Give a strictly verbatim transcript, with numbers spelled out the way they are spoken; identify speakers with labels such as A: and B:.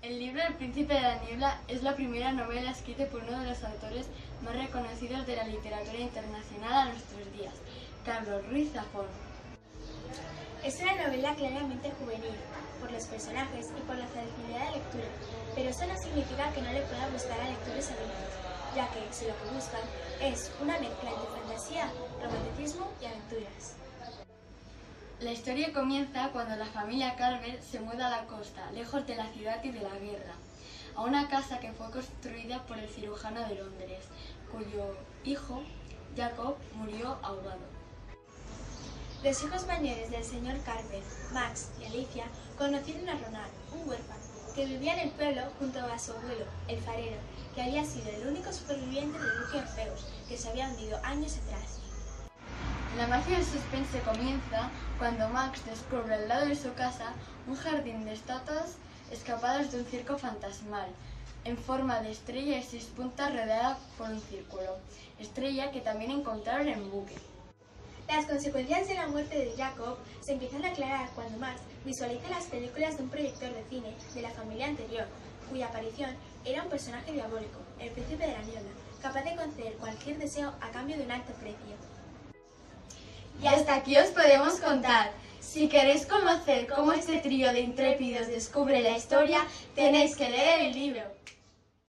A: El libro El príncipe de la niebla es la primera novela escrita por uno de los autores más reconocidos de la literatura internacional a nuestros días, Carlos Ruiz Zafón.
B: Es una novela claramente juvenil, por los personajes y por la facilidad de lectura, pero eso no significa que no le pueda gustar a lectores adultos, ya que si lo que buscan es una mezcla entre fantasía, romanticismo y aventuras.
A: La historia comienza cuando la familia Carver se muda a la costa, lejos de la ciudad y de la guerra, a una casa que fue construida por el cirujano de Londres, cuyo hijo, Jacob, murió ahogado.
B: Los hijos mayores del señor Carver, Max y Alicia, conocieron a Ronald, un huérfano, que vivía en el pueblo junto a su abuelo, el farero, que había sido el único superviviente del buque Orfeus, que se había hundido años atrás.
A: La magia del suspense comienza cuando Max descubre al lado de su casa un jardín de estatuas escapadas de un circo fantasmal, en forma de estrella de seis puntas rodeada por un círculo, estrella que también encontraron en el buque.
B: Las consecuencias de la muerte de Jacob se empiezan a aclarar cuando Max visualiza las películas de un proyector de cine de la familia anterior, cuya aparición era un personaje diabólico, el príncipe de la niebla, capaz de conceder cualquier deseo a cambio de un alto precio.
A: Y hasta aquí os podemos contar. Si queréis conocer cómo este trío de intrépidos descubre la historia, tenéis que leer el libro.